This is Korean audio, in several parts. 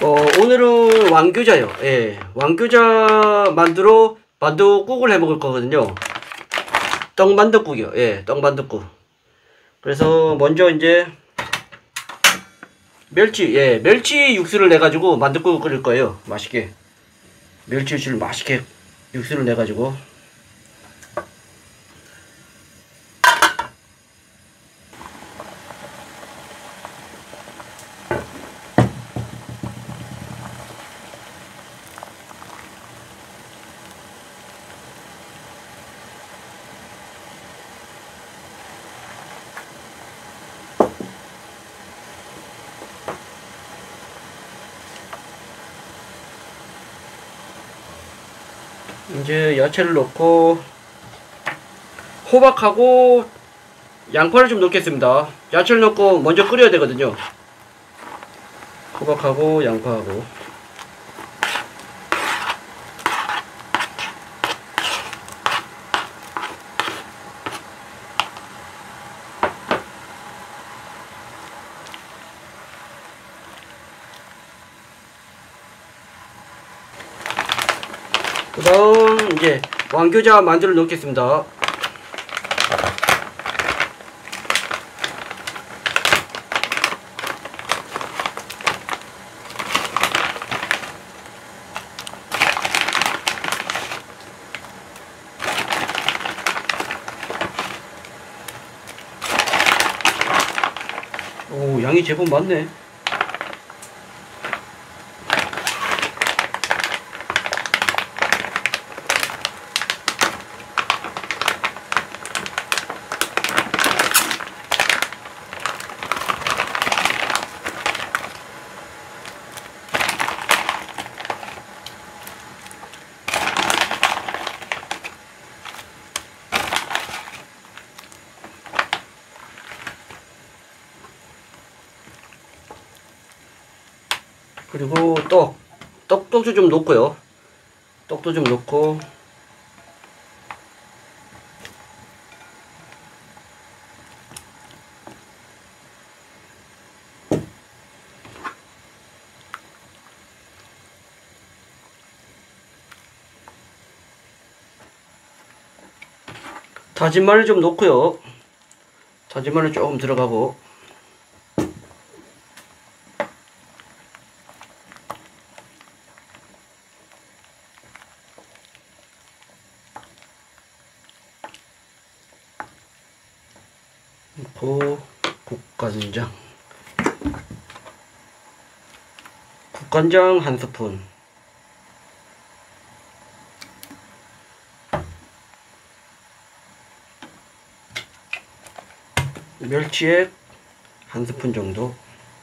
오늘은 왕교자요. 예, 왕교자 만두국을 해 먹을 거거든요. 떡만둣국이요. 예, 떡만둣국. 그래서 먼저 이제 멸치 육수를 내 가지고 만둣국을 끓일 거예요. 맛있게. 멸치 육수를 맛있게 육수를 내 가지고. 이제 야채를 넣고 호박하고 양파를 좀 넣겠습니다. 야채를 넣고 먼저 끓여야 되거든요. 호박하고 양파하고. 그 다음 이제 왕교자 만두를 넣겠습니다. 오, 양이 제법 많네. 그리고 떡도 좀 넣고요. 떡도 좀 넣고. 다진 마늘 좀 넣고요. 다진 마늘 조금 들어가고. 국간장. 국간장 1스푼. 멸치액 1스푼 정도.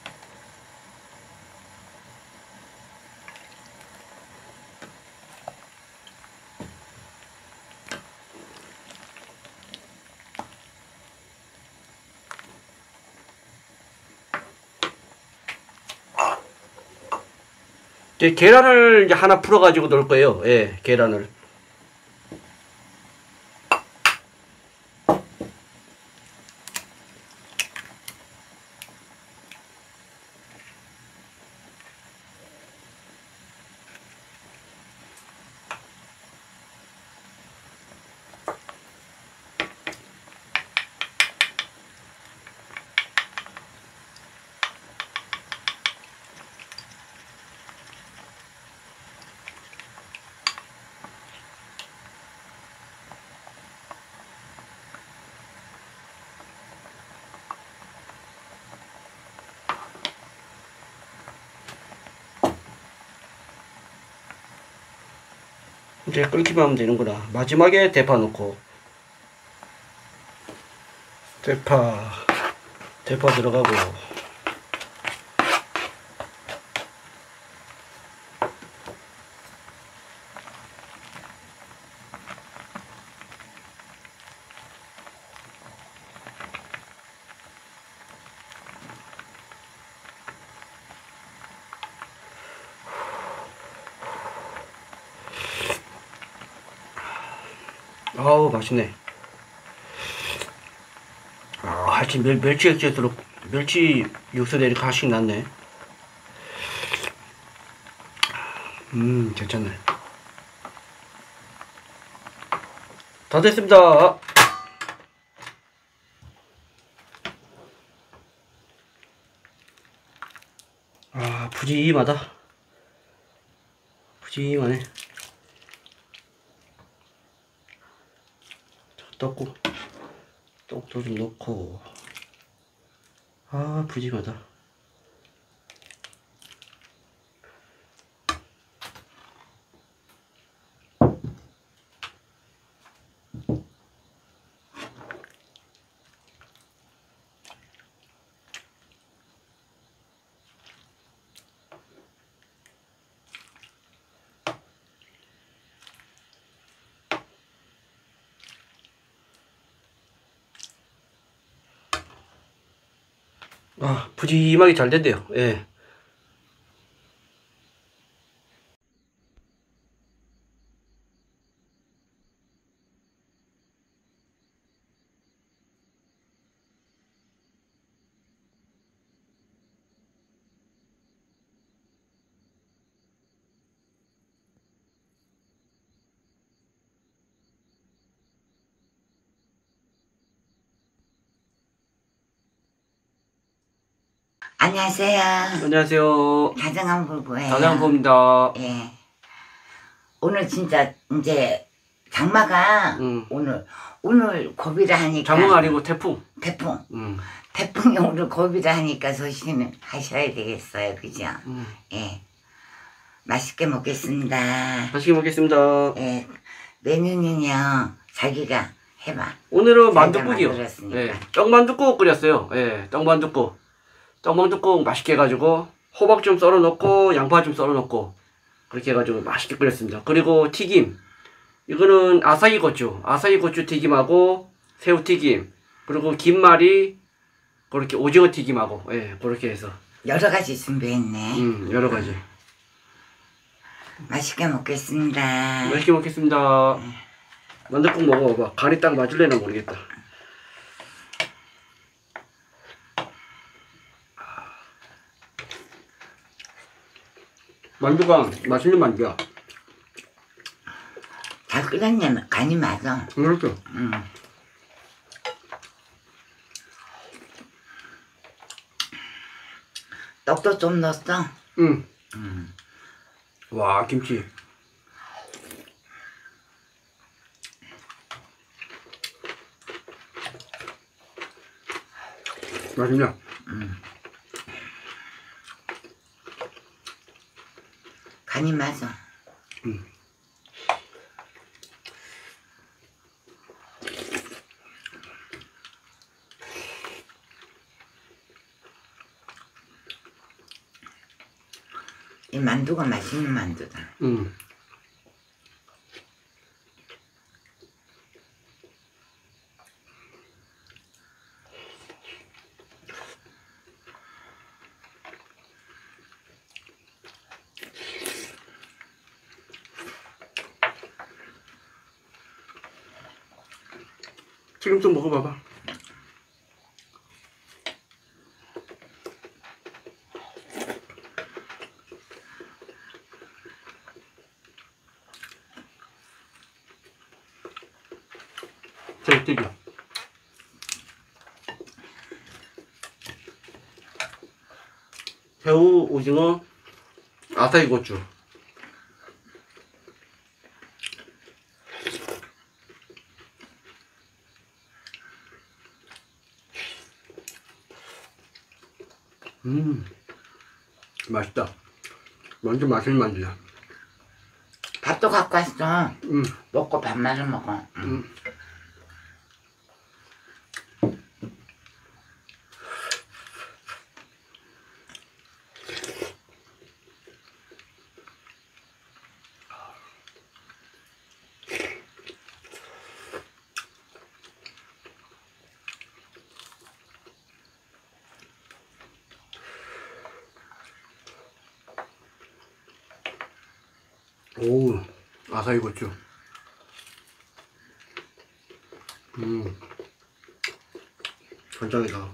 이제 계란을 이제 하나 풀어 가지고 넣을 거예요. 예, 계란을. 이제 끓기만 하면 되는구나. 마지막에 대파 넣고. 대파 들어가고. 아우, 맛있네. 하여튼 멸치 액젓으로 멸치 육수 내리 가시 났네. 괜찮네. 다 됐습니다. 아, 푸짐하다. 푸짐하네. 떡국, 떡도 좀 넣고. 아, 푸짐하다. 아, 푸짐하게 잘 됐대요. 예. 안녕하세요. 안녕하세요. 다정한 부부예요. 다장포입니다. 예. 오늘 진짜 이제 장마가 오늘 고비라 하니까. 장마가 아니고 태풍. 태풍. 태풍이 오늘 고비라 하니까 조심히 하셔야 되겠어요. 그죠? 예. 맛있게 먹겠습니다. 맛있게 먹겠습니다. 예. 메뉴는요 자기가 해봐. 오늘은 만둣국이요. 만들었으니까. 예. 떡만둣국 끓였어요. 예. 떡만둣국. 떡만둣국 맛있게 해가지고 호박 좀 썰어 넣고 양파 좀 썰어 넣고 그렇게 해가지고 맛있게 끓였습니다. 그리고 튀김. 이거는 아사히 고추 튀김하고 새우 튀김. 그리고 김말이 그렇게 오징어 튀김하고 예. 그렇게 해서 여러 가지 준비했네. 여러 가지. 맛있게 먹겠습니다. 맛있게 먹겠습니다. 만둣국 먹어봐봐. 간이 딱 맞을래나 모르겠다. 만두가 맛있는 만두야. 잘 끓였냐 간이 맞아. 그렇죠. 떡도 좀 넣었어. 와, 김치. 맛있냐? 간이 맞아. 이 만두가 맛있는 만두다. 지금 좀 먹어봐봐. 튀겨. 새우, 오징어, 아사히 고추. 맛있다. 완전 맛있는 만두야. 밥도 갖고 왔어. 먹고 밥만을 먹어. 오, 아사히 고추. 간장이다.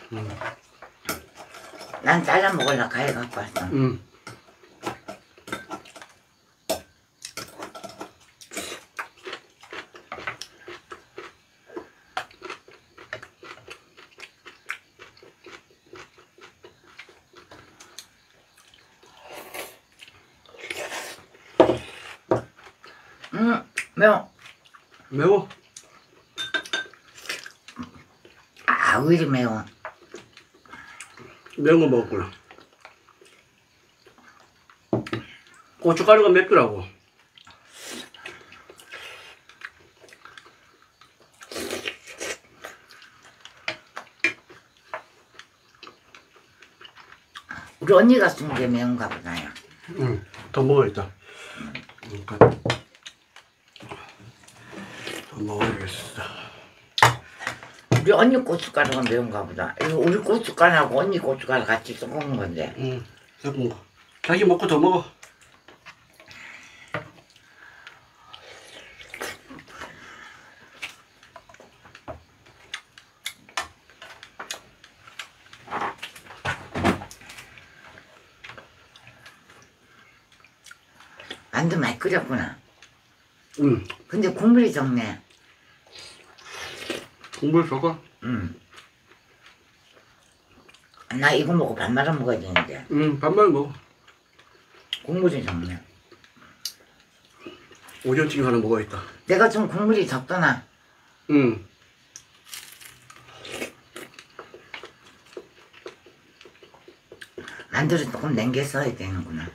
난 잘라 먹으려고 가위 갖고 왔어. 매워. 매워? 아, 왜 이리 매워. 매운 거 먹었구나. 고춧가루가 맵더라고. 우리 언니가 쓴 게 매운가 보다요. 응, 더 먹어야겠다. 더 먹어야겠어. 우리 언니 고춧가루가 매운가 보다. 이거 우리 고춧가루하고 언니 고춧가루 같이 섞은 건데. 응, 섞은 거. 자기 먹고 더 먹어. 만두 많이 끓였구나. 응. 근데 국물이 적네. 국물 적어? 응. 나 이거 먹고 밥 말아 먹어야 되는데. 응, 밥만 먹어. 국물이 적네. 오전찌개 하나 먹어야겠다. 내가 좀 국물이 적더나. 응. 만두를 조금 냉겨 써야 되는구나.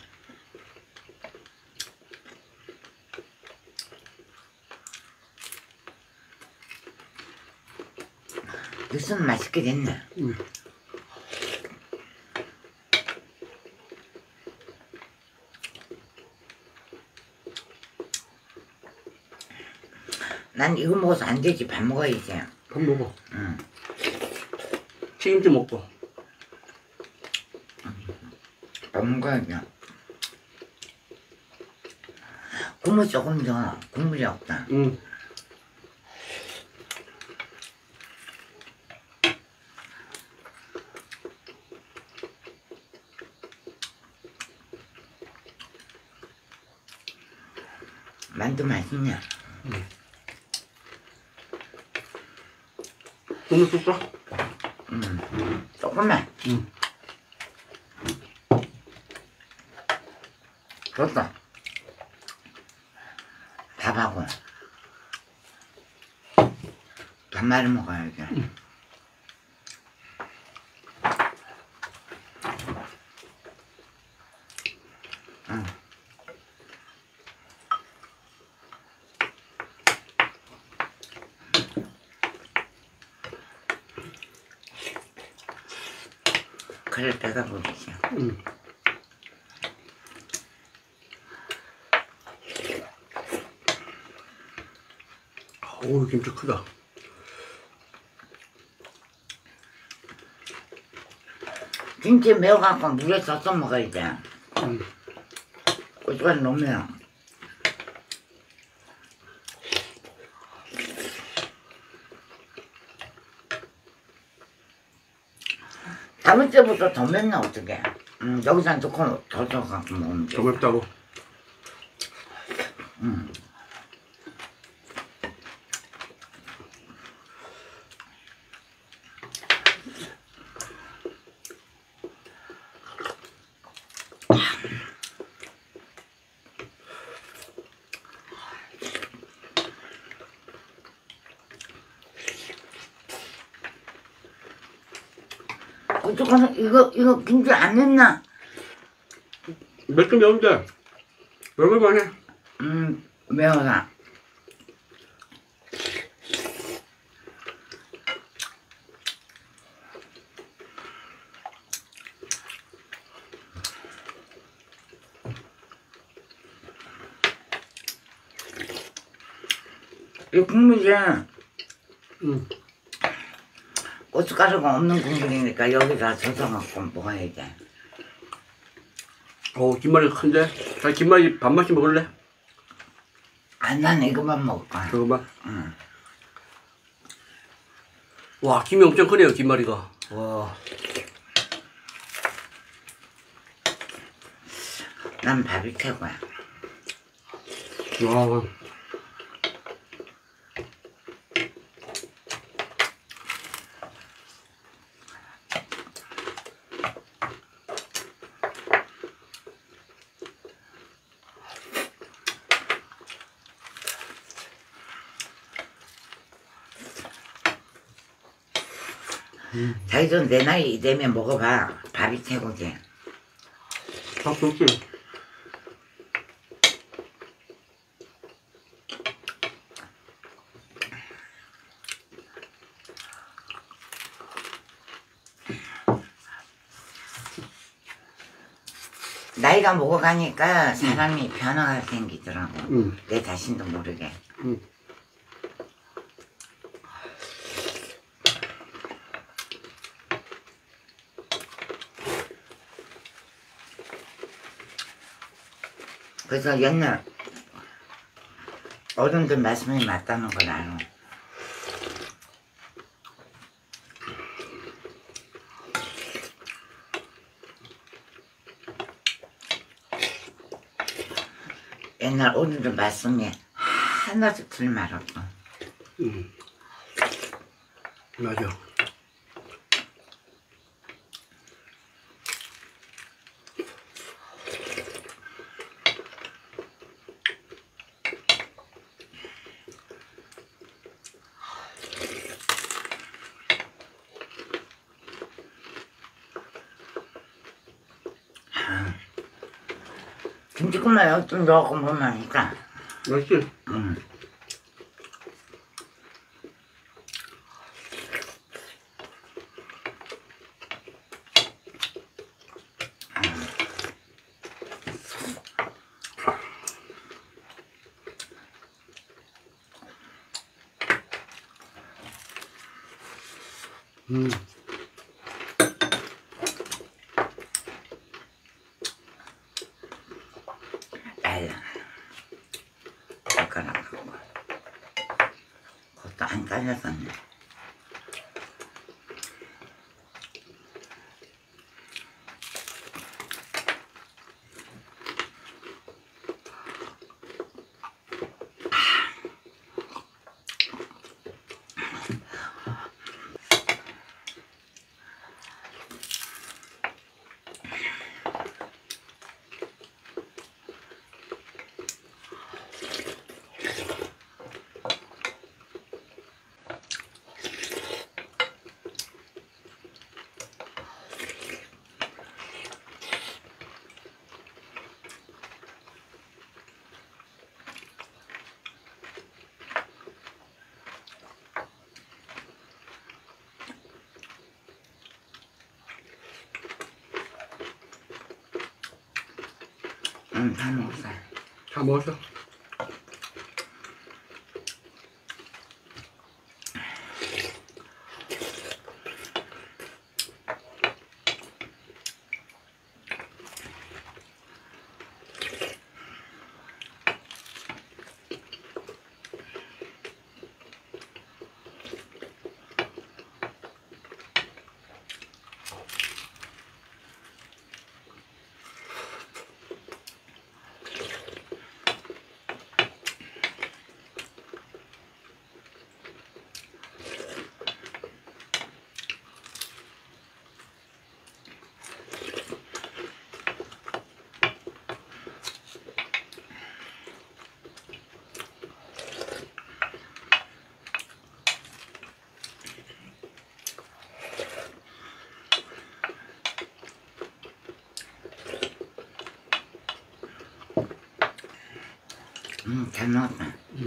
육수는 맛있게 됐네. 응. 난 이거 먹어서 안 되지. 밥 먹어야지. 밥 먹어. 응. 튀김도 먹고. 밥 먹어야지. 국물 조금 더. 국물이 없다. 응. 만두 맛있냐? 응. 국물 쏠까? 조금만. 응. 좋다. 밥하고 밥 말아 먹어야지. 응. 그래 내가 보겠지. 응. 오, 김치 크다. 김치 매워갖고 물에 젖어 먹어야 돼. 고춧가루 너무 매워. 다음 주부터 더 맵나 어떡해. 여기서 넣고 더 줘갖고 먹으면 돼. 더 맵다고? 고춧가루 이거 김치 안 했나? 맵긴 매운데 먹을만해. 매워라. 이 국물이 고춧가루가 없는 국물이니까 여기다 젖어갖고 먹어야 돼. 오, 김말이가 큰데? 자, 김말이 밥맛이 먹을래? 아, 난 이거만 먹을 거야. 저거만? 응. 와, 김이 엄청 크네요, 김말이가. 와. 난 밥이 최고야. 와. 자기도 내 나이 되면 먹어봐. 밥이 최고지. 밥 좋지. 나이가 먹어가니까 사람이 변화가 생기더라고. 내 자신도 모르게. 그래서 옛날 어른들 말씀이 맞다는 걸 알아. 옛날 어른들 말씀이 하나도 틀말 없어. 맞아. 김치국물에 좀 넣고 먹으니까. 맛있지? 알라. 젓가락 갖고. 그것도 안 잘렸었네. 다 먹었어. 다 먹었어? 잘 먹었다.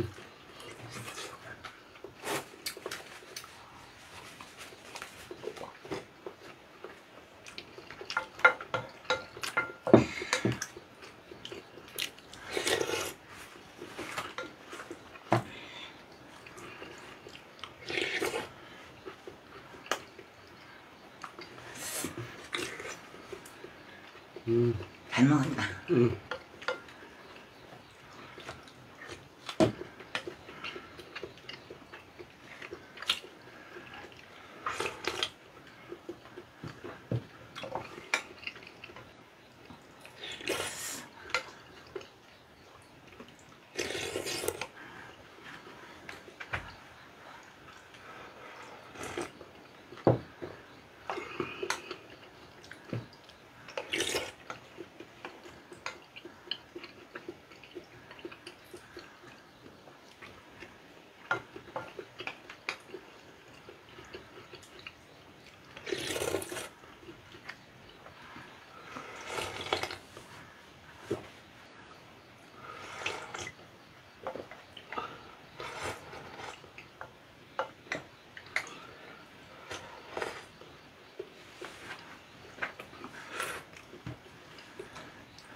잘 먹었다.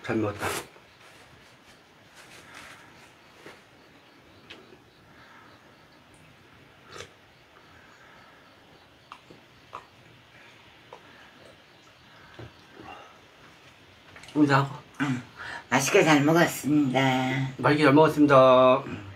잘 먹었다. 인사하고. 맛있게 잘 먹었습니다. 맛있게 잘 먹었습니다.